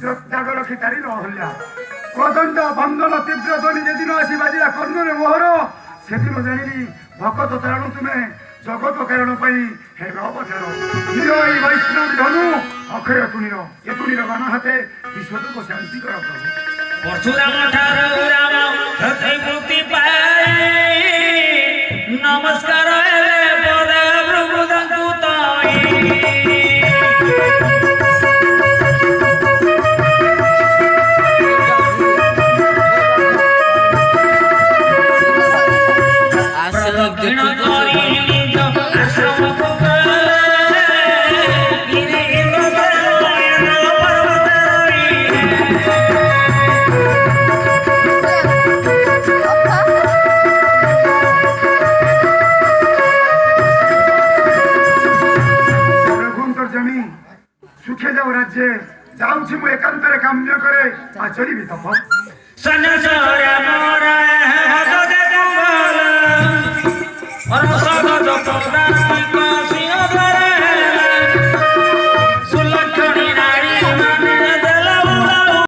जाग रखी तारी रहल्या कदंड बंधन तीव्र ध्वनि जेदिन आसी बाजिला कर्णरे मोहर सेदिन जानिली भगत तारण तुम्हें जगत कारण हे अवतार निरई वैष्णव धनु अक्षय तुणीर ए तुणीर गान हाथे विश्व को शांति कर प्रभु परशुराम ठारू राम हृदय मुक्ति पाए नमस्कार पदे प्रभु संकुताई सुखे जाऊ राज्य जाऊँ एकांतर काम्य करे आचरी भी तप सन